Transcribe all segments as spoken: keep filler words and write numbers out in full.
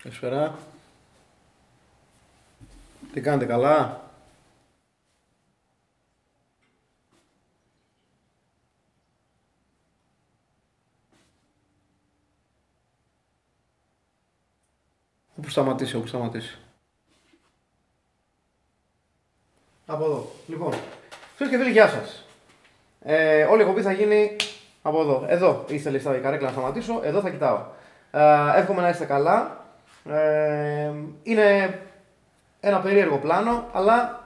Καλησπέρα. Τι κάνετε, καλά? Όπου σταματήσει, όπου σταματήσει. Από εδώ. Λοιπόν, φίλοι και φίλοι, γεια σας. Ε, όλη η εκπομπή θα γίνει από εδώ. Εδώ ήθελε στα καρέκλα να σταματήσω, εδώ θα κοιτάω. Ε, εύχομαι να είστε καλά. Ε, είναι ένα περίεργο πλάνο, αλλά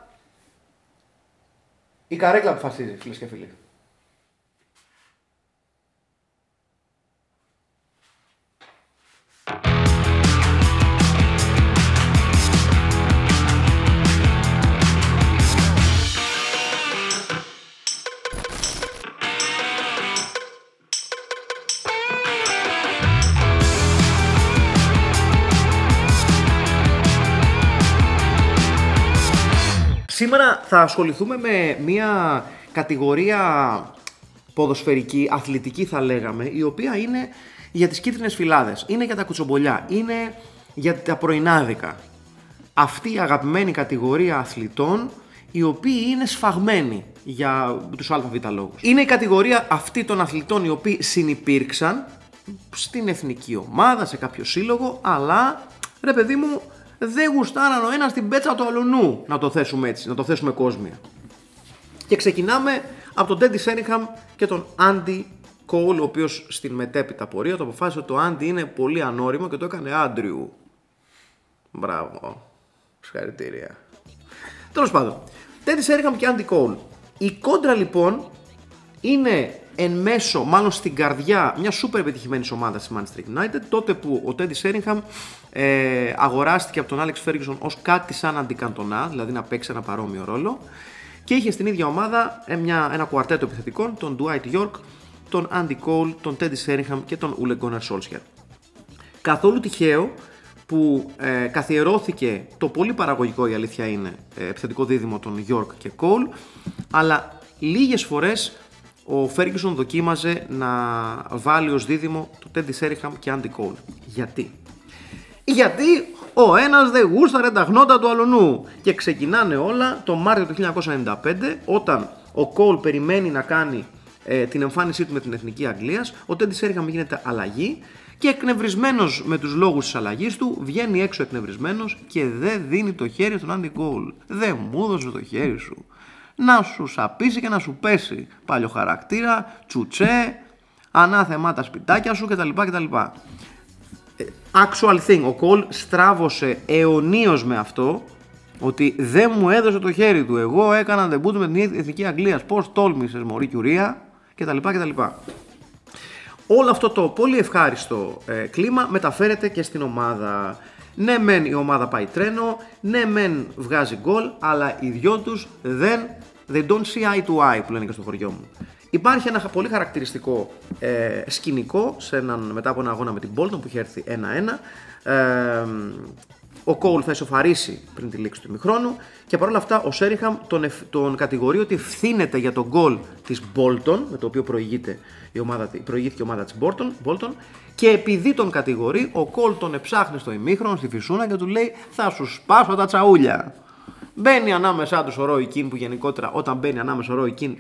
η καρέκλα αποφασίζει, φίλες και φίλοι. Σήμερα θα ασχοληθούμε με μια κατηγορία ποδοσφαιρική, αθλητική θα λέγαμε, η οποία είναι για τις κίτρινες φυλάδες, είναι για τα κουτσομπολιά, είναι για τα πρωινάδικα. Αυτή η αγαπημένη κατηγορία αθλητών, οι οποίοι είναι σφαγμένοι για τους ΑΒ λόγους. Είναι η κατηγορία αυτή των αθλητών οι οποίοι συνυπήρξαν στην εθνική ομάδα, σε κάποιο σύλλογο, αλλά ρε παιδί μου, δεν γουστάραν ο ένας την πέτσα του αλουνού, να το θέσουμε έτσι, να το θέσουμε κόσμια. Και ξεκινάμε από τον Τέντι Σέριγχαμ και τον Άντι Κόουλ, ο οποίος στην μετέπειτα πορεία το αποφάσισε ότι το Άντι είναι πολύ ανώριμο και το έκανε Άντριου. Μπράβο. Συγχαρητήρια. Τέλος πάντων, Τέντι Σέριγχαμ και Άντι Κόουλ. Η κόντρα λοιπόν είναι εν μέσω, μάλλον στην καρδιά μια σούπερ επιτυχημένης ομάδας της Manchester United, τότε που ο Τέντι Σέριγχαμ ε, αγοράστηκε από τον Άλεξ Φέργκισον ως κάτι σαν αντικαντονά, δηλαδή να παίξει ένα παρόμοιο ρόλο, και είχε στην ίδια ομάδα ε, μια, ένα κουαρτέτο επιθετικών, τον Dwight York, τον Andy Cole, τον Τέντι Σέριγχαμ και τον Ole Gunnar Solskjaer. Καθόλου τυχαίο που ε, καθιερώθηκε το πολύ παραγωγικό, η αλήθεια είναι, ε, επιθετικό δίδυμο των York και Cole, αλλά λίγες φορές ο Φέργκισον δοκίμαζε να βάλει ως δίδυμο το Τέντι Σέριγχαμ και Άντι Κόουλ. Γιατί? Γιατί ο ένας δεν γούσταρε τα χνότα του αλουνού. Και ξεκινάνε όλα το Μάρτιο του χίλια εννιακόσια ενενήντα πέντε, όταν ο Κόουλ περιμένει να κάνει ε, την εμφάνισή του με την Εθνική Αγγλίας. Ο Τέντι Σέριγχαμ γίνεται αλλαγή και εκνευρισμένος με τους λόγους της αλλαγής του, βγαίνει έξω εκνευρισμένος και δεν δίνει το χέρι στον Άντι Κόουλ. Δεν μου έδωσε το χέρι σου. Να σου σαπίσει και να σου πέσει. Πάλιο χαρακτήρα, τσουτσέ, ανάθεμά τα σπιτάκια σου κτλ. κτλ. Actual thing, ο Κόλ στράβωσε αιωνίως με αυτό, ότι δεν μου έδωσε το χέρι του. Εγώ έκανα ντεμπούτ με την Εθνική Αγγλίας. Πώς τόλμησες, μωρή κιουρία, κτλ. κτλ. Όλο αυτό το πολύ ευχάριστο ε, κλίμα μεταφέρεται και στην ομάδα. Ναι μεν η ομάδα πάει τρένο, ναι μεν βγάζει γκολ, αλλά οι δυο τους δεν, they don't see eye to eye, που λένε και στο χωριό μου. Υπάρχει ένα πολύ χαρακτηριστικό ε, σκηνικό σε έναν, μετά από ένα αγώνα με την Bolton που είχε έρθει ένα ένα. Ε, ο Κόουλ θα ισοφαρίσει πριν τη λήξη του ημιχρόνου και παρόλα αυτά ο Σέριγχαμ τον, τον κατηγορεί ότι ευθύνεται για τον γκολ της Bolton, με το οποίο προηγείται η ομάδα, προηγήθηκε η ομάδα της Bolton, και επειδή τον κατηγορεί, ο Κόουλ τον εψάχνει στο ημίχρονο, στη φυσούνα και του λέει θα σου σπάσω τα τσαούλια. Μπαίνει ανάμεσά τους ο Ρόι Κιν, που γενικότερα όταν μπαίνει ανάμεσα ο Ρόι Κιν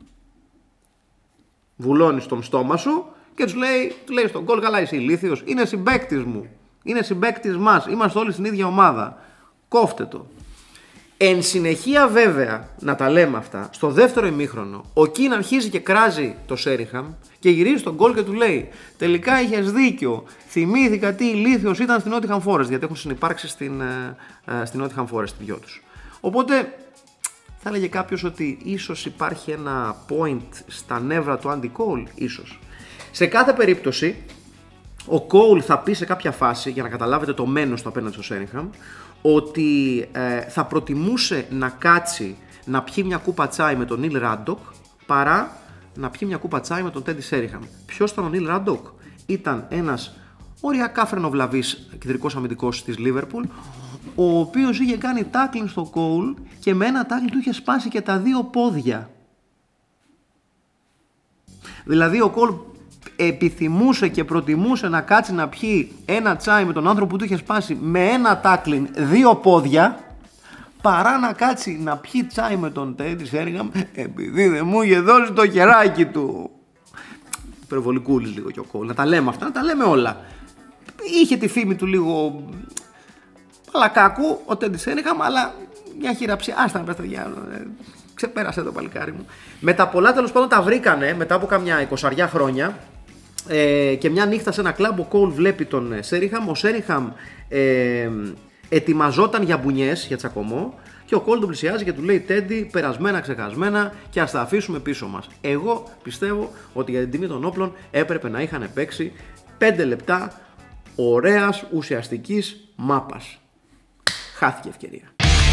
βουλώνει στον στόμα σου και του λέει, του λέει στον γκολ, καλά είσαι ηλίθιος, είναι συμπαίκτης μου, είναι συμπαίκτης μας, είμαστε όλοι στην ίδια ομάδα, κόφτε το. Εν συνεχεία βέβαια, να τα λέμε αυτά, στο δεύτερο ημίχρονο ο Κιν αρχίζει και κράζει το Σέριγχαμ και γυρίζει στον γκολ και του λέει τελικά είχες δίκιο, θυμήθηκα τι ηλίθιος ήταν στην Nottingham Forest, γιατί έχουν συνυπάρξει στην, στην Nottingham Forest οι δυο τους. Οπότε θα έλεγε κάποιος ότι ίσως υπάρχει ένα point στα νεύρα του Άντι Κόουλ, ίσως. Σε κάθε περίπτωση ο Κόουλ θα πει σε κάποια φάση, για να καταλάβετε το μένος του απέναντι στο Σέριγχαμ, ότι ε, θα προτιμούσε να κάτσει να πιει μια κούπα τσάι με τον Νίλ Ράντοκ παρά να πιει μια κούπα τσάι με τον Τέντι Σέριγχαμ. Ποιος ήταν ο Νίλ Ράντοκ? Ήταν ένας οριακά φρενοβλαβής κεντρικός αμυντικός της Λίβερπουλ, ο οποίος είχε κάνει τάκλινγκ στο Κόουλ και με ένα τάκλινγκ του είχε σπάσει και τα δύο πόδια. Δηλαδή ο Κόουλ επιθυμούσε και προτιμούσε να κάτσει να πιει ένα τσάι με τον άνθρωπο που του είχε σπάσει με ένα τάκλιν δύο πόδια, παρά να κάτσει να πιει τσάι με τον Τέντι Σέριγχαμ επειδή δεν μου είχε δώσει το χεράκι του. Υπερβολικούλης λίγο και ο Κόλ. Να τα λέμε αυτά, να τα λέμε όλα. Είχε τη φήμη του λίγο παλακάκου ο Τέντι Σέριγχαμ, αλλά μια χειραψία. Άστα να πες τα διάλογα. Ξεπέρασε το παλικάρι μου. Με τα πολλά τέλος πάντων τα βρήκανε μετά από καμιά εικοσαριά χρόνια. Ε, και μια νύχτα σε ένα κλαμπ ο Κόλ βλέπει τον Σέριγχαμ. Ο Σέριγχαμ ε, ετοιμαζόταν για μπουνιές, για τσακωμό. Και ο Κόλ τον πλησιάζει και του λέει: Τέντι, περασμένα, ξεχασμένα και ας τα αφήσουμε πίσω μας. Εγώ πιστεύω ότι για την τιμή των όπλων έπρεπε να είχαν παίξει πέντε λεπτά ωραίας ουσιαστικής μάπας. Χάθηκε ευκαιρία.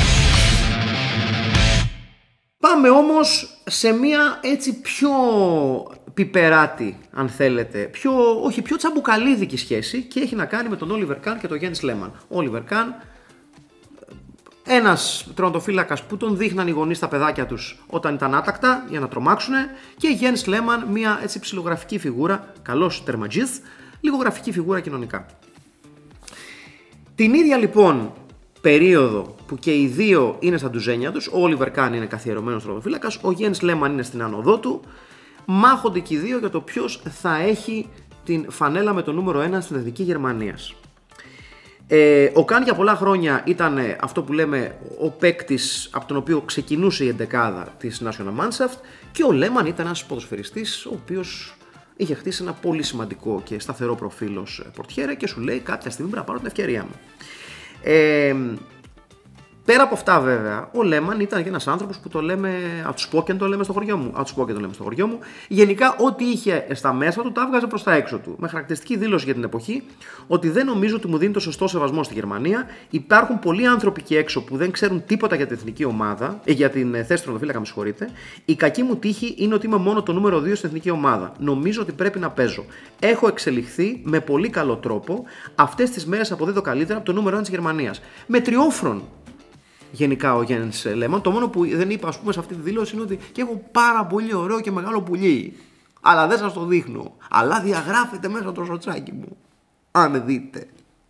Πάμε όμως σε μια έτσι πιο πιπεράτη, αν θέλετε, πιο, όχι, πιο τσαμπουκαλίδικη σχέση και έχει να κάνει με τον Όλιβερ Καν και τον Γιάννη Λέμαν. Ο Όλιβερ Καν, ένας τερματοφύλακας που τον δείχναν οι γονείς στα παιδάκια τους όταν ήταν άτακτα για να τρομάξουνε, και Γιάννης Λέμαν, μια έτσι ψιλογραφική φιγούρα, καλός τερματζής, λίγο γραφική φιγούρα κοινωνικά. Την ίδια λοιπόν περίοδο που και οι δύο είναι στα ντουζένια τους, ο Όλιβερ Καν είναι καθιερωμένος τερματοφύλακας, ο Γιάννης Λέμαν είναι στην άνοδό του, μάχονται και οι δύο για το ποιος θα έχει την φανέλα με το νούμερο ένα στην εθνική Γερμανίας. Ε, ο Καν για πολλά χρόνια ήταν αυτό που λέμε ο παίκτης από τον οποίο ξεκινούσε η εντεκάδα της National Mannschaft, και ο Λέμαν ήταν ένας ποδοσφαιριστής ο οποίος είχε χτίσει ένα πολύ σημαντικό και σταθερό προφίλ ως πορτιέρε και σου λέει κάποια στιγμή πρέπει να πάρω την ευκαιρία μου. Ε, Πέρα από αυτά, βέβαια, ο Λέμαν ήταν και ένας άνθρωπος που το λέμε outspoken, το λέμε στο χωριό μου. Outspoken το λέμε στο χωριό μου. Γενικά, ό,τι είχε στα μέσα του, τα έβγαζε προς τα έξω του. Με χαρακτηριστική δήλωση για την εποχή ότι δεν νομίζω ότι μου δίνει το σωστό σεβασμό στη Γερμανία. Υπάρχουν πολλοί άνθρωποι εκεί έξω που δεν ξέρουν τίποτα για την εθνική ομάδα, ε, για την θέση του τερματοφύλακα, με συγχωρείτε. Η κακή μου τύχη είναι ότι είμαι μόνο το νούμερο δύο στην εθνική ομάδα. Νομίζω ότι πρέπει να παίζω. Έχω εξελιχθεί με πολύ καλό τρόπο. Αυτές τις μέρες αποδίδω καλύτερα από το νούμερο ένα της Γερμανίας. Με τριόφρον. Γενικά ο Γιάννης Λέμαν. Το μόνο που δεν είπα, ας πούμε, σε αυτή τη δήλωση είναι ότι και έχω πάρα πολύ ωραίο και μεγάλο πουλί. Αλλά δεν σας το δείχνω. Αλλά διαγράφεται μέσα το σοτσάκι μου. Αν δείτε.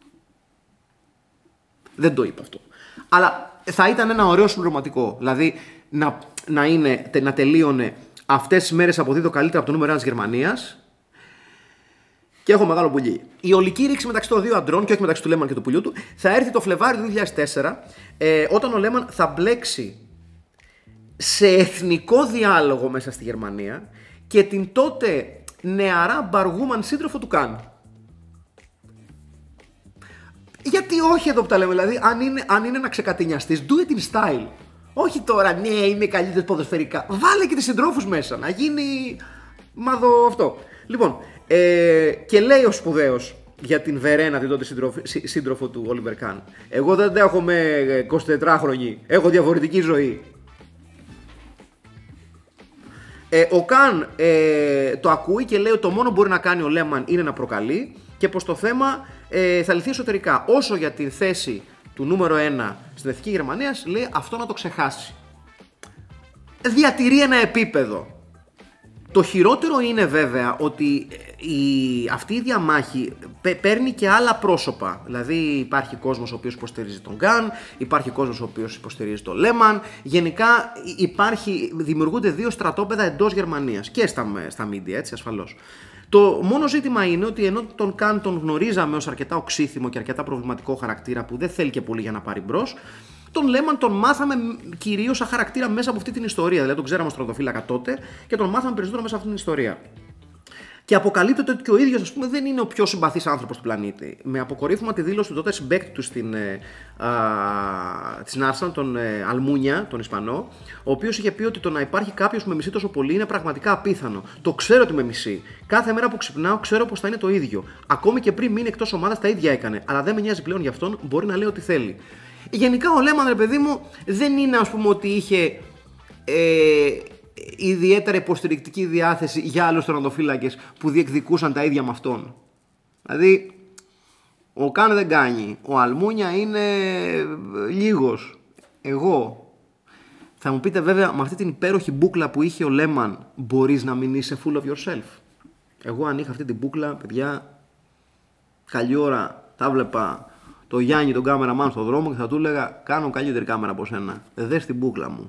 Δεν το είπα αυτό. Αλλά θα ήταν ένα ωραίο συμπληρωματικό. Δηλαδή να, να, είναι, να τελείωνε αυτές τις μέρες αποδίδω καλύτερα από το νούμερο ένα της Γερμανίας. Και έχω μεγάλο πουλί. Η ολική ρήξη μεταξύ των δύο αντρών, και όχι μεταξύ του Λέμαν και του πουλιού του, θα έρθει το Φλεβάρι του δύο χιλιάδες τέσσερα, ε, όταν ο Λέμαν θα μπλέξει σε εθνικό διάλογο μέσα στη Γερμανία και την τότε νεαρά μπαργούμαν σύντροφο του Καν. Γιατί όχι εδώ που τα λέμε, δηλαδή, αν είναι, αν είναι να ξεκατηνιαστείς, do it in style. Όχι τώρα, ναι, είμαι καλύτερος ποδοσφαιρικά. Βάλε και τις συντρόφους μέσα, να γίνει μάδο αυτό. Λοιπόν, ε, και λέει ο σπουδαίος για την Βερένα, την τότε σύντροφο, σύντροφο του Όλιβερ Καν: εγώ δεν δέχομαι εικοσιτετράχρονη, έχω διαφορετική ζωή. Ε, ο Καν ε, το ακούει και λέει ότι το μόνο που μπορεί να κάνει ο Λέμαν είναι να προκαλεί, και πως το θέμα ε, θα λυθεί εσωτερικά. Όσο για την θέση του νούμερο ένα στην εθνική Γερμανία, λέει αυτό να το ξεχάσει. Διατηρεί ένα επίπεδο. Το χειρότερο είναι βέβαια ότι η, αυτή η διαμάχη παίρνει και άλλα πρόσωπα. Δηλαδή υπάρχει κόσμος ο οποίος υποστηρίζει τον Καν, υπάρχει κόσμος ο οποίος υποστηρίζει τον Λέμαν. Γενικά υπάρχει, δημιουργούνται δύο στρατόπεδα εντός Γερμανίας και στα, στα media, έτσι, ασφαλώς. Το μόνο ζήτημα είναι ότι ενώ τον Καν τον γνωρίζαμε ως αρκετά οξύθυμο και αρκετά προβληματικό χαρακτήρα που δεν θέλει και πολύ για να πάρει μπρος, τον Λέμαν τον μάθαμε κυρίως σαν χαρακτήρα μέσα από αυτή την ιστορία. Δηλαδή τον ξέραμε ως τερματοφύλακα τότε και τον μάθαμε περισσότερο μέσα από αυτή την ιστορία. Και αποκαλύπτεται ότι και ο ίδιος, ας πούμε, δεν είναι ο πιο συμπαθής άνθρωπος του πλανήτη. Με αποκορύφωμα τη δήλωση του τότε συμπαίκτη του στην, στην Arsenal, τον ε, Αλμούνια, τον Ισπανό, ο οποίος είχε πει ότι το να υπάρχει κάποιος που με μισεί τόσο πολύ είναι πραγματικά απίθανο. Το ξέρω ότι με μισεί. Κάθε μέρα που ξυπνάω ξέρω πως θα είναι το ίδιο. Ακόμη και πριν μείνει εκτός ομάδας τα ίδια έκανε. Αλλά δεν με νοιάζει πλέον γι' αυτόν, μπορεί να λέει ό,τι θέλει. Γενικά ο Λέμαν, ρε παιδί μου, δεν είναι, ας πούμε, ότι είχε ε, ιδιαίτερα υποστηρικτική διάθεση για άλλους τερματοφύλακες που διεκδικούσαν τα ίδια με αυτόν. Δηλαδή, ο Καν δεν κάνει, ο Αλμούνια είναι λίγος. Εγώ. Θα μου πείτε βέβαια, με αυτή την υπέροχη μπούκλα που είχε ο Λέμαν, μπορείς να μην είσαι full of yourself? Εγώ αν είχα αυτή την μπούκλα, παιδιά, καλή ώρα θα βλέπα το Γιάννη τον κάμεραμαν στον δρόμο και θα του έλεγα κάνω καλύτερη κάμερα από σένα. Δες την μπούκλα μου.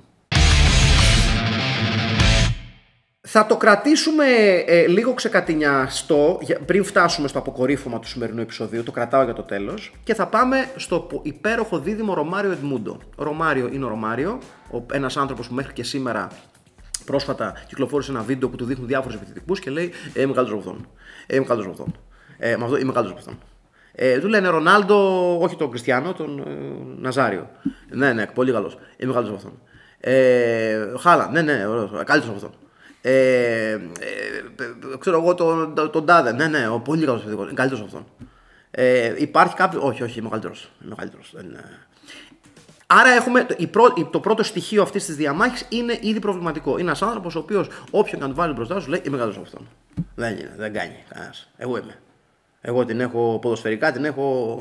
Θα το κρατήσουμε ε, λίγο ξεκατηνιαστό πριν φτάσουμε στο αποκορύφωμα του σημερινού επεισοδίου. Το κρατάω για το τέλος. Και θα πάμε στο υπέροχο δίδυμο Ρωμάριο Εντμούντο. Ο Ρωμάριο είναι ο Ρωμάριο, ένας άνθρωπος που μέχρι και σήμερα πρόσφατα κυκλοφόρησε ένα βίντεο που του δείχνουν διάφορους επιθετικούς και λέει ε, είμαι καλύτερος από αυτόν. Ε, είμαι καλύτερος από αυτόν. Ε, με αυτό είμαι καλύτερος από αυτόν. Ε, του λένε Ρονάλντο, όχι τον Κριστιανό, τον ε, Ναζάριο. Ναι, ναι, πολύ καλός. Είμαι καλύτερος από αυτόν. Ε, Χάλα, ναι, ναι, καλύτερος από αυτόν. Ε, ε, ξέρω εγώ τον το, το Τάδε. Ναι, ναι, ο πολύ καλός παιδικός. Είναι καλύτερος από αυτόν. Ε, υπάρχει κάποιο. Όχι, όχι, είμαι καλύτερος. Είμαι καλύτερος. Δεν... Άρα έχουμε. Το, η πρω, το πρώτο στοιχείο αυτής της διαμάχης είναι ήδη προβληματικό. Είναι ένας άνθρωπος ο οποίος όποιον και αν του βάλει μπροστά σου λέει είμαι καλύτερος από αυτόν. Δεν είναι, δεν κάνει κανένας. Εγώ είμαι. Εγώ την έχω ποδοσφαιρικά, την έχω.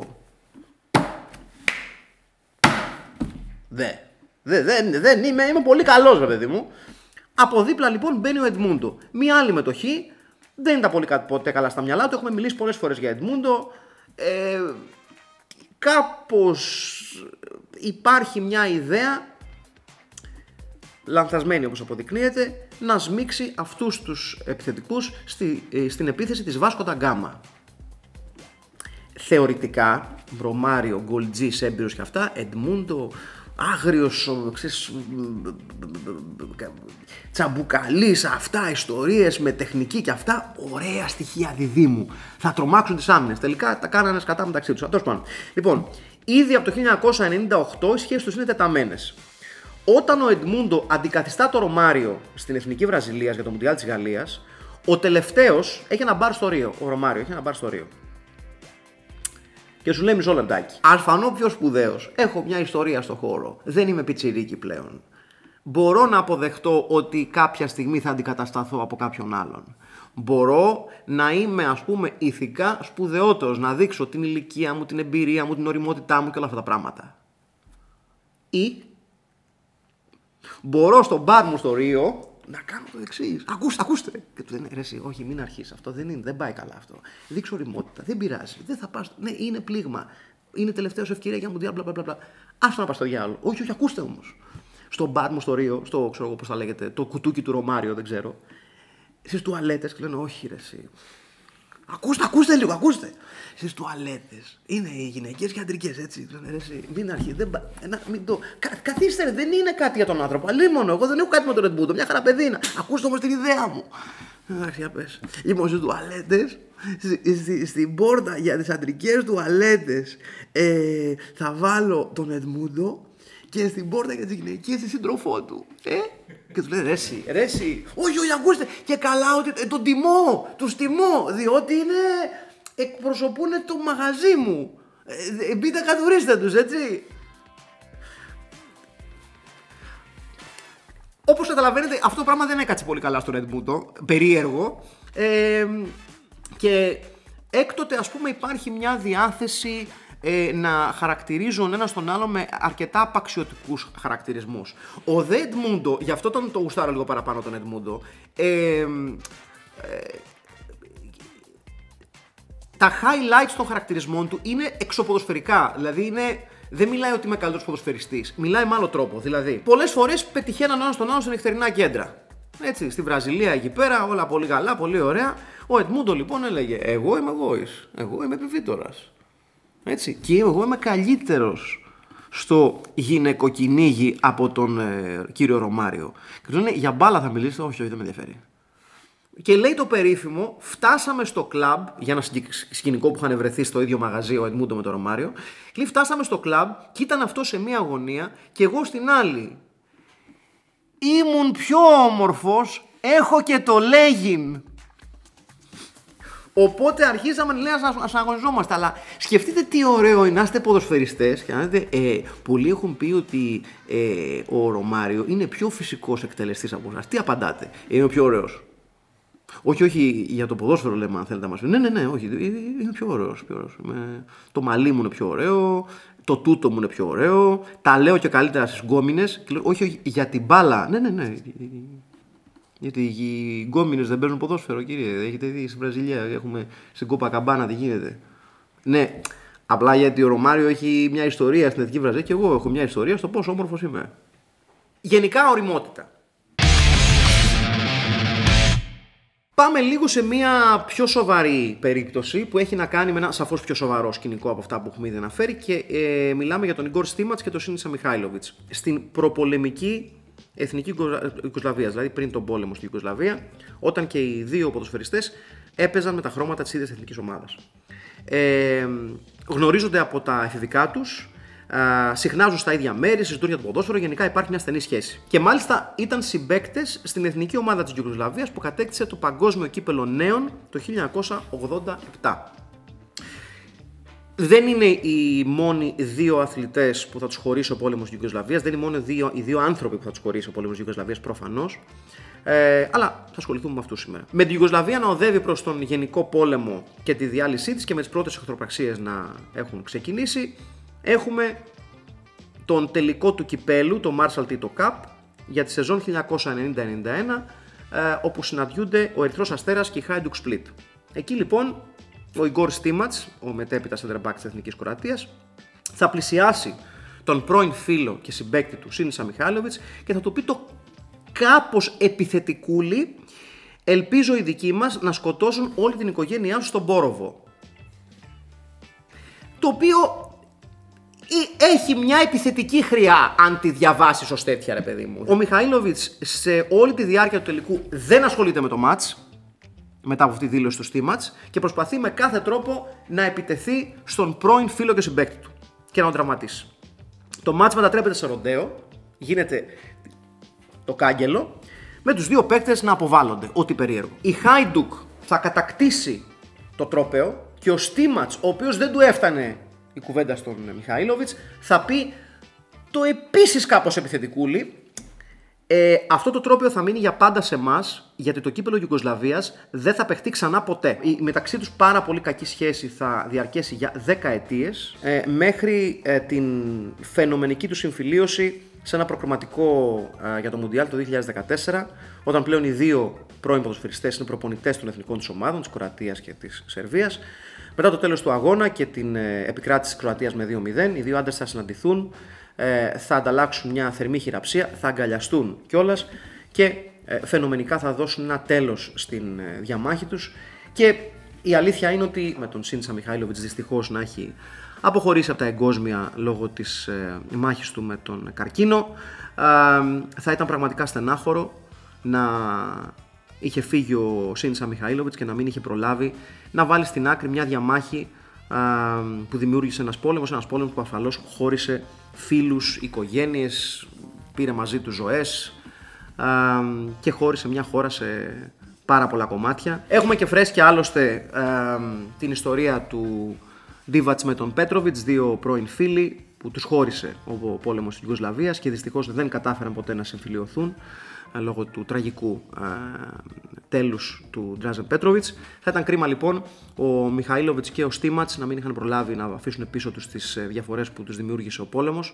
Δε. Δε, δεν, δεν είμαι, είμαι πολύ καλός, ρε παιδί μου. Από δίπλα λοιπόν μπαίνει ο Εντμούντο. Μία άλλη μετοχή. Δεν ήταν πολύ ποτέ καλά στα μυαλά του. Έχουμε μιλήσει πολλές φορές για Εντμούντο. Ε, κάπως υπάρχει μια ιδέα, λανθασμένη όπως αποδεικνύεται, να σμίξει αυτούς τους επιθετικούς στη, στην επίθεση της Βάσκο ντα Γκάμα. Θεωρητικά, Ρωμάριο, Γκολτζής, έμπειρος και αυτά, Εντμούντο, άγριος, ξέρεις, τσαμπουκαλής, αυτά, ιστορίες με τεχνική και αυτά, ωραία στοιχεία διδήμου. Θα τρομάξουν τις άμυνες. Τελικά τα κάνανε σκατά μεταξύ τους. Τέλος πάντων. Λοιπόν, ήδη από το χίλια εννιακόσια ενενήντα οκτώ οι σχέσεις τους είναι τεταμένες. Όταν ο Εντμούντο αντικαθιστά το Ρωμάριο στην εθνική Βραζιλίας για το Μουντιάλ της Γαλλίας, ο τελευταίος έχει ένα μπαρ στο Ρίο. Ο Ρωμάριο έχει ένα μπαρ στο Ρίο. Και σου λέει μισό λεπτάκι. Ας φανώ πιο σπουδαίος. Έχω μια ιστορία στο χώρο. Δεν είμαι πιτσιρίκι πλέον. Μπορώ να αποδεχτώ ότι κάποια στιγμή θα αντικατασταθώ από κάποιον άλλον. Μπορώ να είμαι, ας πούμε, ηθικά σπουδαιότερος. Να δείξω την ηλικία μου, την εμπειρία μου, την ωριμότητά μου και όλα αυτά τα πράγματα. Ή μπορώ στο μπαρ μου στο Ρίο να κάνω το εξής. Ακούστε, ακούστε. Και του λένε ρε, εσύ, όχι, μην αρχίσει. Αυτό δεν είναι, δεν πάει καλά αυτό. Δείξω ωριμότητα. Δεν πειράζει. Δεν θα πας. Ναι, είναι πλήγμα. Είναι τελευταία σου ευκαιρία για μουντιάλ. Μπλα μπλα μπλα. Άστο να πας στο διάλογο. Όχι, όχι, ακούστε όμως. Στο μπαρ μου στο Ρίο, στο ξέρω εγώ πώς θα λέγεται, το κουτούκι του Ρωμάριο, δεν ξέρω. Στις τουαλέτες και λένε όχι, ρε, εσύ. Ακούστε, ακούστε λίγο, ακούστε. Στις τουαλέτες είναι οι γυναικείες και αντρικές, έτσι. Λένε ρε, εσύ, μην αρχίσει. Δεν... Μην το... Κα... Καθίστε, ρε, δεν είναι κάτι για τον άνθρωπο. Αλλήμον, εγώ δεν έχω κάτι με τον Εντμούντο. Μια χαρά παιδί είναι. Ακούστε όμως την ιδέα μου. Εντάξει, για πες. Λοιπόν, στις τουαλέτες, στη, στη, στην πόρτα για τις αντρικές τουαλέτες, ε, θα βάλω τον Εντμούντο και στην πόρτα για τις γυναικείες τη σύντροφό του. Ε? Και του λέει ρε εσύ, ρε εσύ. Όχι, όχι, ακούστε. Και καλά ότι ε, τον τιμώ, τους τιμώ, διότι είναι, εκπροσωπούν το μαγαζί μου. Ε, μπείτε κατουρίστε τους, έτσι. Όπως καταλαβαίνετε, αυτό το πράγμα δεν έκατσε πολύ καλά στον Εντμούντο. Περίεργο. Ε, και έκτοτε, ας πούμε, υπάρχει μια διάθεση ε, να χαρακτηρίζουν ένα τον άλλο με αρκετά απαξιωτικούς χαρακτηρισμούς. Ο δε Εντμούντο, γι' αυτό τον το γουστάρω λίγο παραπάνω τον Εντμούντο, ε, ε, τα highlights των χαρακτηρισμών του είναι εξωποδοσφαιρικά. Δηλαδή είναι, δεν μιλάει ότι είμαι καλύτερος ποδοσφαιριστής. Μιλάει με άλλο τρόπο. Δηλαδή, πολλές φορές πετυχαίναν ένα στον άλλο σε νυχτερινά κέντρα. Έτσι, στη Βραζιλία εκεί πέρα, όλα πολύ καλά, πολύ ωραία. Ο Εντμούντο λοιπόν έλεγε: εγώ είμαι γόης. Εγώ είμαι επιβίτορας. Έτσι. Και εγώ είμαι καλύτερος στο γυναικοκυνήγι από τον ε, κύριο Ρωμάριο. Και του λένε: για μπάλα θα μιλήσετε? Όχι, όχι, δεν με ενδιαφέρει. Και λέει το περίφημο, φτάσαμε στο κλαμπ, για ένα σκηνικό που είχαν βρεθεί στο ίδιο μαγαζί ο Εντμούντο με τον Ρωμάριο. Και λέει, φτάσαμε στο κλαμπ και ήταν αυτό σε μία γωνία και εγώ στην άλλη. Ήμουν πιο όμορφος, έχω και το λέγειν. Οπότε αρχίσαμε να αγωνιζόμαστε. Αλλά σκεφτείτε τι ωραίο είναι να είστε ποδοσφαιριστές και να δείτε, ε, πολλοί έχουν πει ότι ε, ο Ρωμάριο είναι πιο φυσικός εκτελεστής από εσάς. Τι απαντάτε? Είναι ο πιο ωραίος? Όχι, όχι, για το ποδόσφαιρο λέμε, αν θέλετε να μας πείτε. Ναι, ναι, ναι, όχι, είναι πιο ωραίος. Πιο ωραίος. Με... Το μαλλί μου είναι πιο ωραίο, το τούτο μου είναι πιο ωραίο, τα λέω και καλύτερα στις γκόμινες. Όχι, όχι, για την μπάλα. Ναι, ναι, ναι. Γιατί οι γκόμενες δεν παίζουν ποδόσφαιρο, κύριε. Έχετε δει στη Βραζιλία, έχουμε στην Κοπακαμπάνα τι γίνεται. Ναι, απλά γιατί ο Ρωμάριο έχει μια ιστορία στην Εθνική Βραζιλία και εγώ έχω μια ιστορία στο πόσο όμορφος είμαι. Γενικά ωριμότητα. Πάμε λίγο σε μια πιο σοβαρή περίπτωση που έχει να κάνει με ένα σαφώς πιο σοβαρό σκηνικό από αυτά που έχουμε ήδη αναφέρει και ε, μιλάμε για τον Ιγκόρ Στίματς και τον Σίνισα Μιχάιλοβιτς. Στην προπολεμική Εθνική Ιουγκοσλαβία, δηλαδή πριν τον πόλεμο στη Ιουγκοσλαβία, όταν και οι δύο ποδοσφαιριστές έπαιζαν με τα χρώματα της ίδιας εθνικής ομάδας. Ε, γνωρίζονται από τα εφηβικά τους, ε, συχνάζουν στα ίδια μέρη, συζητούν για το ποδόσφαιρο, γενικά υπάρχει μια στενή σχέση. Και μάλιστα ήταν συμπαίκτες στην εθνική ομάδα της Ιουγκοσλαβίας που κατέκτησε το παγκόσμιο κύπελο νέων το χίλια εννιακόσια ογδόντα επτά. Δεν είναι οι μόνοι δύο αθλητές που θα τους χωρίσει ο πόλεμος της Ιουγκοσλαβίας, δεν είναι μόνο δύο, οι δύο άνθρωποι που θα τους χωρίσει ο πόλεμος της Ιουγκοσλαβίας προφανώς, ε, αλλά θα ασχοληθούμε με αυτούς σήμερα. Με την Ιουγκοσλαβία να οδεύει προς τον γενικό πόλεμο και τη διάλυσή της και με τις πρώτες εχθροπραξίες να έχουν ξεκινήσει, έχουμε τον τελικό του κυπέλου, το Marshall Tito Cup, για τη σεζόν χίλια εννιακόσια ενενήντα ενενήντα ένα, ε, όπου συναντιούνται ο Ερυθρός Αστέρας και η Hajduk Split. Εκεί λοιπόν ο Ιγκόρ Στίματς, ο μετέπειτα center back της Εθνικής Κροατίας, θα πλησιάσει τον πρώην φίλο και συμπαίκτη του Σίνισα Μιχάιλοβιτς και θα του πει το κάπως επιθετικούλι, ελπίζω οι δικοί μας να σκοτώσουν όλη την οικογένειά σου στον Μπόροβο. Το οποίο έχει μια επιθετική χρειά αν τη διαβάσεις ως τέτοια, ρε παιδί μου. Ο Μιχάιλοβιτς σε όλη τη διάρκεια του τελικού δεν ασχολείται με το μάτς, μετά από αυτή τη δήλωση του Στίματς, και προσπαθεί με κάθε τρόπο να επιτεθεί στον πρώην φίλο και συμπαίκτη του και να τον τραυματίσει. Το μάτς μετατρέπεται σε ροντέο, γίνεται το κάγκελο, με τους δύο παίκτες να αποβάλλονται, ό,τι περίεργο. Η Hajduk θα κατακτήσει το τρόπαιο και ο Στίματς, ο οποίος δεν του έφτανε η κουβέντα στον Μιχαήλοβιτς, θα πει το επίσης κάπως επιθετικούλι. Ε, αυτό το τρόπαιο θα μείνει για πάντα σε εμάς, γιατί το κύπελο Ιουγκοσλαβίας δεν θα παιχτεί ξανά ποτέ. Η μεταξύ τους πάρα πολύ κακή σχέση θα διαρκέσει για δέκα ετίες, ε, μέχρι ε, την φαινομενική του συμφιλίωση σε ένα προκριματικό ε, για το Μουντιάλ το δύο χιλιάδες δεκατέσσερα, όταν πλέον οι δύο πρώην ποδοσφαιριστές είναι προπονητές των εθνικών τους ομάδων, της Κροατίας και της Σερβίας. Μετά το τέλος του αγώνα και την ε, επικράτηση της Κροατίας με δύο μηδέν, οι δύο άντρες θα συναντηθούν, ε, θα ανταλλάξουν μια θερμή χειραψία, θα αγκαλιαστούν κιόλας και ε, φαινομενικά θα δώσουν ένα τέλος στην ε, διαμάχη τους. Και η αλήθεια είναι ότι με τον Σίνισα Μιχάιλοβιτς δυστυχώς να έχει αποχωρήσει από τα εγκόσμια λόγω της ε, μάχης του με τον καρκίνο, ε, θα ήταν πραγματικά στενάχωρο να είχε φύγει ο Σίνισα Μιχαήλοβιτς και να μην είχε προλάβει να βάλει στην άκρη μια διαμάχη α, που δημιούργησε ένας πόλεμος, ένας πόλεμος που ασφαλώς χώρισε φίλους, οικογένειες, πήρε μαζί του ζωές α, και χώρισε μια χώρα σε πάρα πολλά κομμάτια. Έχουμε και φρέσκια άλλωστε α, την ιστορία του Ντίβατς με τον Πέτροβιτς, δύο πρώην φίλοι που τους χώρισε ο πόλεμος της Ιουγκοσλαβίας και δυστυχώς δεν κατάφεραν ποτέ να συμφιλιωθούν λόγω του τραγικού α, τέλους του Ντράζεν Πέτροβιτς. Θα ήταν κρίμα λοιπόν ο Μιχαήλοβιτς και ο Στίματς να μην είχαν προλάβει να αφήσουν πίσω τους τις διαφορές που τους δημιούργησε ο πόλεμος.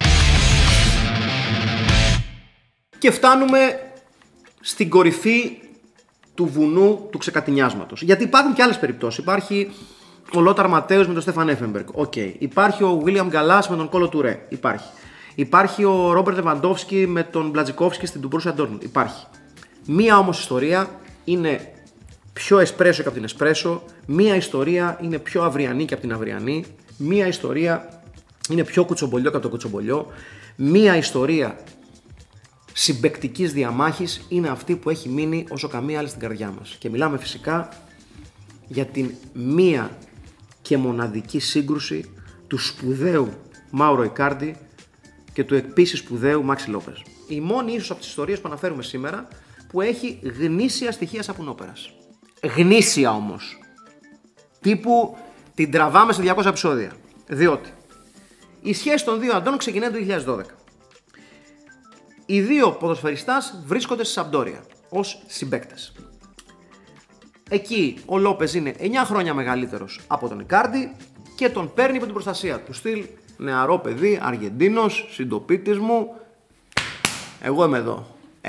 Και φτάνουμε στην κορυφή του βουνού του ξεκατηνιάσματος. Γιατί υπάρχουν και άλλες περιπτώσεις. Υπάρχει ο Λόταρ Ματέους με τον Στέφαν Έφενμπεργκ. Okay. Υπάρχει ο Βίλιαμ Γκαλάς με τον Κόλο Τουρέ. Υπάρχει. Υπάρχει ο Ρόμπερτ Λεβαντόφσκι με τον Μπλατζικόφσκι στην Μπορούσια Ντόρτμουντ. Υπάρχει. Μία όμως ιστορία είναι πιο εσπρέσο και από την εσπρέσο. Μία ιστορία είναι πιο αυριανή και από την αυριανή. Μία ιστορία είναι πιο κουτσομπολιό και από το κουτσομπολιό. Μία ιστορία συμπαικτικής διαμάχης είναι αυτή που έχει μείνει όσο καμία άλλη στην καρδιά μας. Και μιλάμε φυσικά για την μία και μοναδική σύγκρουση του σπουδαίου Μάουρο Ικάρντι και του επίσης σπουδαίου Μάξι Λόπες. Η μόνη ίσως από τις ιστορίες που αναφέρουμε σήμερα που έχει γνήσια στοιχεία σαπουνόπερας. Γνήσια όμως. Τύπου την τραβάμε σε διακόσια επεισόδια. Διότι η σχέση των δύο αντών ξεκινάει το δύο χιλιάδες δώδεκα. Οι δύο ποδοσφαιριστάς βρίσκονται στη Σαμπντόρια ως συμπαίκτες. Εκεί ο Λόπες είναι εννιά χρόνια μεγαλύτερος από τον Ικάρντι και τον παίρνει από την προστασία του. Στυλ νεαρό παιδί, Αργεντίνος, συντοπίτης μου. Εγώ είμαι εδώ.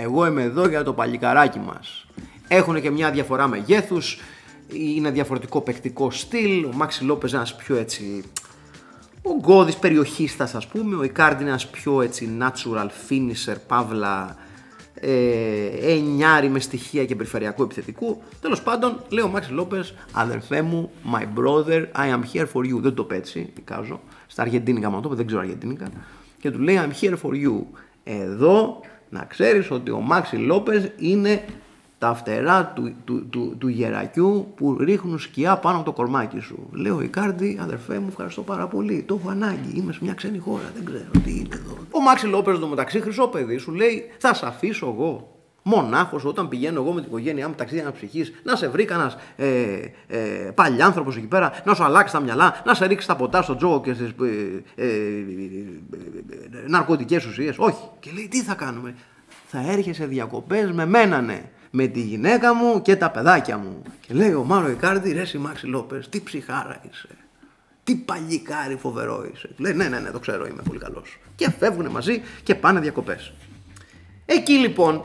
εγώ είμαι εδώ για το παλικαράκι μας. Έχουν και μια διαφορά μεγέθους, είναι διαφορετικό παικτικό στυλ. Ο Μάξι Λόπες ένας πιο έτσι ογκώδης περιοχίστας, ας πούμε. Ο Ικάρντι ένας πιο έτσι natural finisher, παύλα ε, εννιάρι με στοιχεία και περιφερειακού επιθετικού. Τέλος πάντων, λέει ο Μάξι Λόπες, αδερφέ μου, my brother, I am here for you. Δεν το πέτσι, εικάζω. Στα αργεντίνικα μου το είπε, δεν ξέρω αργεντίνικα. Και του λέει, I'm here for you. Εδώ να ξέρεις ότι ο Μάξι Λόπες είναι τα φτερά του, του, του, του γερακιού που ρίχνουν σκιά πάνω από το κορμάκι σου. Λέω, Ικάρντι, αδερφέ μου, ευχαριστώ πάρα πολύ. Το έχω ανάγκη. Είμαι σε μια ξένη χώρα. Δεν ξέρω τι είναι εδώ. Ο Μάξι Λόπες, στο μεταξύ, χρυσό παιδί, σου λέει, θα σε αφήσω εγώ. Μονάχος, όταν πηγαίνω εγώ με την οικογένειά μου ταξίδι αναψυχής, να σε βρει κανένας ε, ε, παλιάνθρωπος εκεί πέρα, να σου αλλάξει τα μυαλά, να σε ρίξει τα ποτά στο τζόγο και στις ε, ε, ε, ε, ναρκωτικές ουσίες. Όχι. Και λέει, τι θα κάνουμε. Θα έρχεσαι διακοπές με μένανε. Με τη γυναίκα μου και τα παιδάκια μου. Και λέει ο Μάουρο Ικάρντι, ρε συ Μάξι Λόπες, τι ψυχάρα είσαι. Τι παλικάρι φοβερό είσαι. Λέει, ναι, ναι, ναι, το ξέρω, είμαι πολύ καλός. Και φεύγουν μαζί και πάνε διακοπές. Εκεί λοιπόν,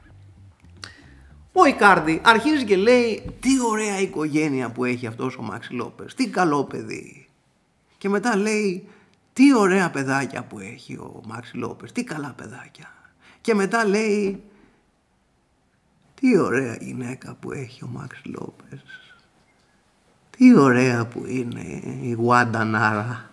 ο Ικάρντι αρχίζει και λέει, τι ωραία οικογένεια που έχει αυτός ο Μάξι Λόπες. Τι καλό παιδί. Και μετά λέει, τι ωραία παιδάκια που έχει ο Μάξι Λόπες. Τι καλά παιδάκια. Και μετά λέει, τι ωραία γυναίκα που έχει ο Μάξι Λόπες. Τι ωραία που είναι η Γουαντανάρα.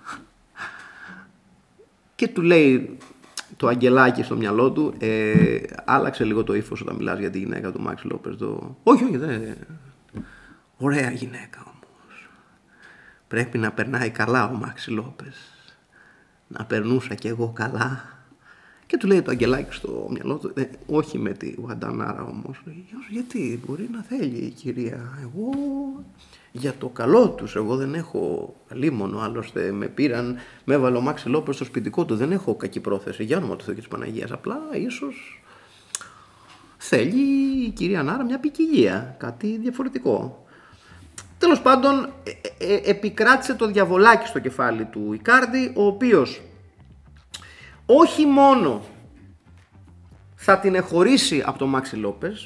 Και του λέει το αγγελάκι στο μυαλό του, ε, άλλαξε λίγο το ύφος όταν μιλάς για τη γυναίκα του Μάξι Λόπες. Το... Όχι, όχι, δεν... Ωραία γυναίκα όμως. Πρέπει να περνάει καλά ο Μάξι Λόπες. Να περνούσα κι εγώ καλά. Και του λέει το αγγελάκι στο μυαλό του, ε, όχι με τη Γουαντανάρα όμως. Γιατί μπορεί να θέλει η κυρία. Εγώ για το καλό τους, εγώ δεν έχω λίμωνο. Άλλωστε με πήραν, με έβαλε ο Μάξι Λόπες στο σπιτικό του. Δεν έχω κακή πρόθεση για όνομα του Θεού και της Παναγίας. Απλά ίσως θέλει η κυρία Νάρα μια ποικιλία, κάτι διαφορετικό. Τέλος πάντων, ε, ε, επικράτησε το διαβολάκι στο κεφάλι του Ικάρντι, ο οποίος όχι μόνο θα την εχωρίσει από τον Μάξι Λόπες,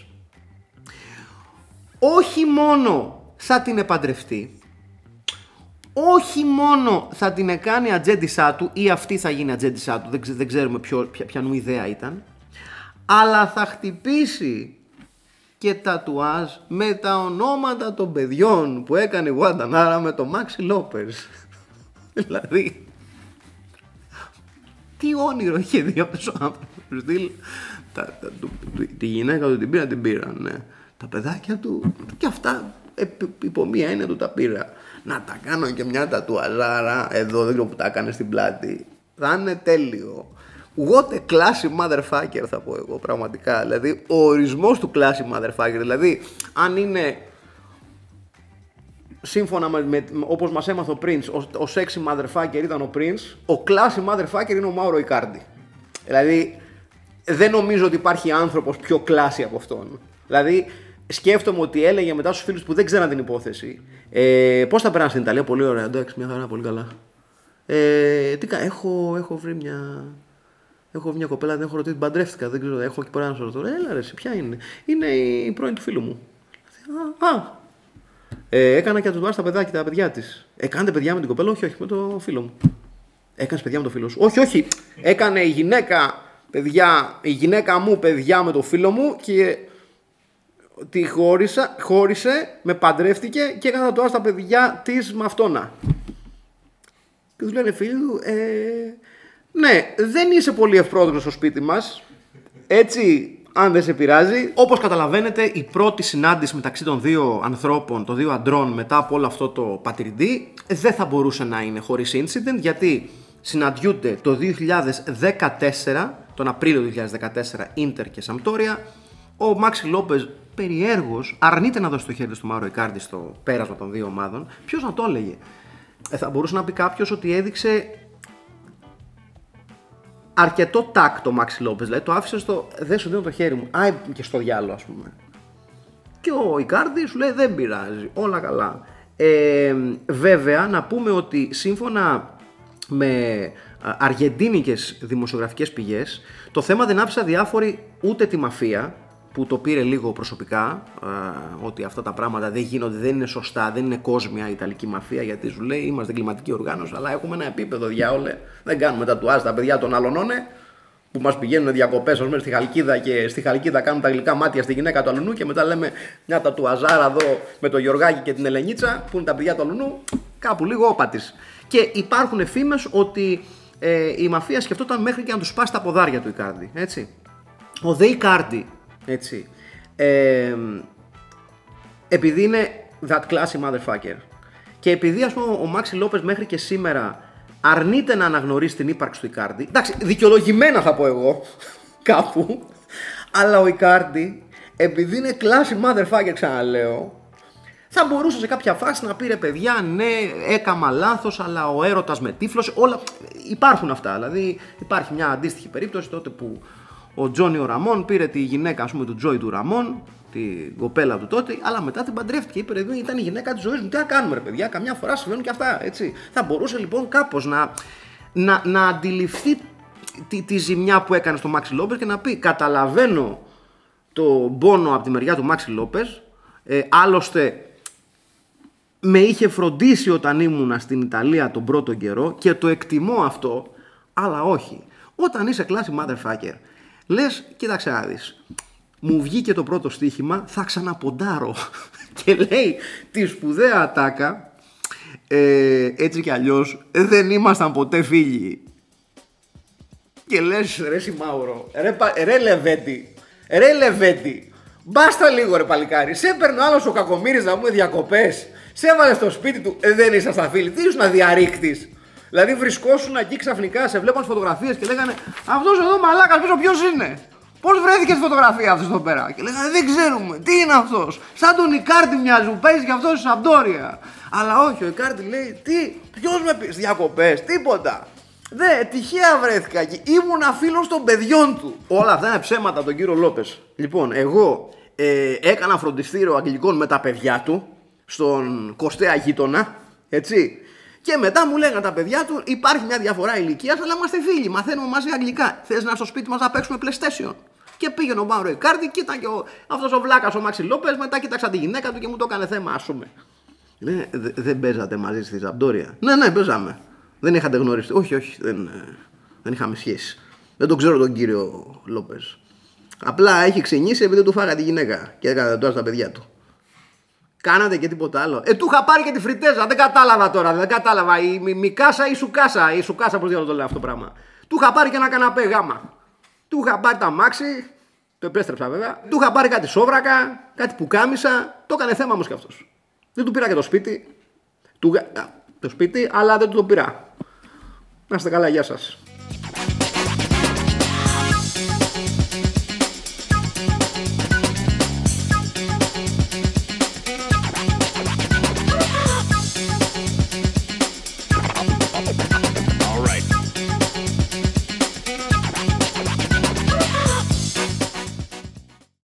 όχι μόνο θα την επαντρευτεί, όχι μόνο θα την κάνει ατζέντισά του ή αυτή θα γίνει ατζέντισά του, δεν, ξε, δεν ξέρουμε ποιο, ποια, ποιανού ιδέα ήταν, αλλά θα χτυπήσει και τατουάζ με τα ονόματα των παιδιών που έκανε η Γουαντανάρα με τον Μάξι Λόπες. Δηλαδή... Τι όνειρο είχε δει αυτός ο άνθρωπος. Τη γυναίκα του την πήρα, την πήραν. Ναι. Τα παιδάκια του και αυτά υπό μία έννοια του τα πήρα. Να τα κάνω και μια τατουαζάρα εδώ, δεν ξέρω που τα έκανε στην πλάτη. Θα είναι τέλειο. What a classy motherfucker θα πω εγώ πραγματικά. Δηλαδή ο ορισμός του classy motherfucker. Δηλαδή αν είναι... Σύμφωνα με, με όπως μας έμαθε ο Prince, ο, ο sexy motherfucker ήταν ο Prince, ο classy motherfucker είναι ο Μάουρο Ικάρντι. Δηλαδή, δεν νομίζω ότι υπάρχει άνθρωπος πιο classy από αυτόν. Δηλαδή, σκέφτομαι ότι έλεγε μετά στους φίλους που δεν ξέραν την υπόθεση, ε, πώς θα περάσει στην Ιταλία, πολύ ωραία, εντάξει, μια χαρά, πολύ καλά. Ε, τι, έχω, έχω βρει μια... Έχω μια κοπέλα, δεν έχω ρωτήσει, την παντρεύτηκα, δεν ξέρω, έχω εκεί πέρα να σου ρωτώ. Έλα ρε, ποια είναι. Είναι η πρώην του φίλου μου. Α, α. Ε, έκανα και να του βάζει τα παιδάκια, τα παιδιά τη. Έκανατε παιδιά με την κοπέλα, όχι, όχι, με το φίλο μου. Έκανε παιδιά με το φίλο σου. Όχι, όχι. Έκανε η γυναίκα, παιδιά, η γυναίκα μου παιδιά με το φίλο μου και τη χώρισα, χώρισε, με παντρεύτηκε και έκανα το τα παιδιά τη με αυτόνα. Και του λένε φίλοι του, ε, ναι, δεν είσαι πολύ ευπρόσδεκτος στο σπίτι μας. Έτσι. Αν δεν σε πειράζει. Όπως καταλαβαίνετε, η πρώτη συνάντηση μεταξύ των δύο ανθρώπων, των δύο αντρών, μετά από όλο αυτό το πατριντή, δεν θα μπορούσε να είναι χωρίς incident, γιατί συναντιούνται το δύο χιλιάδες δεκατέσσερα, τον Απρίλιο του δύο χιλιάδες δεκατέσσερα, Ίντερ και Σαμπτόρια. Ο Μάξι Λόπες περιέργως αρνείται να δώσει το χέρι του στο Μάουρο Ικάρντι στο πέρασμα των δύο ομάδων. Ποιος να το έλεγε. Ε, θα μπορούσε να πει κάποιος ότι έδειξε αρκετό τάκτο ο Μάξι Λόπες, δηλαδή το άφησε στο δεν σου δίνω το χέρι μου, άι και στο διάλογο ας πούμε. Και ο Ικάρντι σου λέει δεν πειράζει, όλα καλά. Ε, βέβαια να πούμε ότι σύμφωνα με αργεντίνικες δημοσιογραφικές πηγές. Το θέμα δεν άφησα διάφοροι ούτε τη μαφία, που το πήρε λίγο προσωπικά, α, ότι αυτά τα πράγματα δεν γίνονται, δεν είναι σωστά, δεν είναι κόσμια η Ιταλική μαφία, γιατί σου λέει είμαστε κλιματική οργάνωση, αλλά έχουμε ένα επίπεδο, διάολε. Δεν κάνουμε τατουάζ τα παιδιά των άλλων, που μας πηγαίνουν διακοπές, ας πούμε, στη Χαλκίδα και στη Χαλκίδα κάνουν τα γλυκά μάτια στη γυναίκα του αλουνού και μετά λέμε μια τατουαζάρα εδώ με το Γιωργάκη και την Ελενίτσα, που είναι τα παιδιά του αλουνού, κάπου λίγο όπατης. Και υπάρχουν φήμες ότι ε, η μαφία σκεφτόταν μέχρι και να του σπάσει τα ποδάρια του Ικάρντι, έτσι. Ο Δε Ικάρντι, έτσι, ε, επειδή είναι that classy motherfucker και επειδή, ας πούμε, ο Μάξι Λόπες μέχρι και σήμερα αρνείται να αναγνωρίσει την ύπαρξη του Ικάρντι, εντάξει, δικαιολογημένα θα πω εγώ κάπου, αλλά ο Ικάρντι, επειδή είναι classy motherfucker, ξαναλέω, θα μπορούσε σε κάποια φάση να πει ρε παιδιά, ναι, έκαμα λάθος, αλλά ο έρωτας με τύφλωσε. Όλα υπάρχουν αυτά. Δηλαδή, υπάρχει μια αντίστοιχη περίπτωση τότε που ο Τζόνι ο Ραμόν πήρε τη γυναίκα, ας πούμε, του Τζόι του Ραμόν, την κοπέλα του τότε, αλλά μετά την παντρεύτηκε. Είπε, ρε, ήταν η γυναίκα της ζωής μου. Τι να κάνουμε, ρε παιδιά, καμιά φορά συμβαίνουν και αυτά. Έτσι. Θα μπορούσε λοιπόν κάπως να, να, να αντιληφθεί τη, τη ζημιά που έκανε στο Μάξι Λόπες και να πει: καταλαβαίνω το πόνο από τη μεριά του Μάξι Λόπες. Ε, άλλωστε, με είχε φροντίσει όταν ήμουνα στην Ιταλία τον πρώτο καιρό και το εκτιμώ αυτό, αλλά όχι. Όταν είσαι classy motherfucker, λες, κοίταξε να δεις, μου βγήκε το πρώτο στοίχημα, θα ξαναποντάρω. Και λέει τη σπουδαία ατάκα, ε, έτσι κι αλλιώς δεν ήμασταν ποτέ φίλοι. Και λες, ρε Σιμάουρο, ρε, ρε Λεβέντη, ρε Λεβέντη, μπάστα λίγο ρε παλικάρι, σε έπαιρνε ο άλλος ο κακομοίρης να πούμε διακοπές. Σε έβαλε στο σπίτι του, ε, δεν ήσασταν φίλοι. Τι ήσουν να διαρρήκτης. Δηλαδή βρισκόσουν εκεί ξαφνικά, σε βλέπαν φωτογραφίες και λέγανε αυτός εδώ μαλάκας πίσω ποιος είναι. Πώς βρέθηκε στη φωτογραφία αυτός εδώ πέρα. Και λέγανε δεν ξέρουμε, τι είναι αυτός. Σαν τον Ικάρντι μοιάζει που παίζει και αυτός στη Σαμπντόρια. Αλλά όχι, ο Ικάρντι λέει τι, ποιος με πει διακοπές, τίποτα. Δε, τυχαία βρέθηκα εκεί. Ήμουνα φίλος των παιδιών του. Όλα αυτά είναι ψέματα τον κύριο Λόπες. Λοιπόν, εγώ ε, έκανα φροντιστήριο αγγλικών με τα παιδιά του. Στον Κωστέα γείτονα, έτσι. Και μετά μου λέγανε τα παιδιά του: υπάρχει μια διαφορά ηλικίας, αλλά είμαστε φίλοι. Μαθαίνουμε μαζί αγγλικά. Θες να στο σπίτι μας να παίξουμε PlayStation. Και πήγαινε ο Μάουρο Ικάρντι, και ήταν και ο, αυτός ο βλάκας ο Μάξι Λόπες. Μετά κοίταξα τη γυναίκα του και μου το έκανε θέμα, ας πούμε. Ναι, δε, δεν παίζατε μαζί στη Σαμπντόρια. Ναι, ναι, παίζαμε. Δεν είχατε γνωριστεί. Όχι, όχι, δεν, δεν είχαμε σχέση. Δεν τον ξέρω τον κύριο Λόπες. Απλά έχει ξενήσει επειδή του φάγα τη γυναίκα και έκανε τώρα στα παιδιά του. Κάνατε και τίποτα άλλο. Ε, του είχα πάρει και τη φριτέζα. Δεν κατάλαβα τώρα. Δεν κατάλαβα. Η Μικάσα ή Σουκάσα. Η Σουκάσα, πώς διάλογο το λέω αυτό το πράγμα. Του είχα πάρει και ένα καναπέ γάμα. Του είχα πάρει τα μάξι. Το επέστρεψα βέβαια. Του είχα πάρει κάτι σόβρακα. Κάτι πουκάμισα. Το έκανε θέμα όμως και αυτός. Δεν του πήρα και το σπίτι. Του... Το σπίτι, αλλά δεν του το πήρα. Να είστε καλά, γεια σας.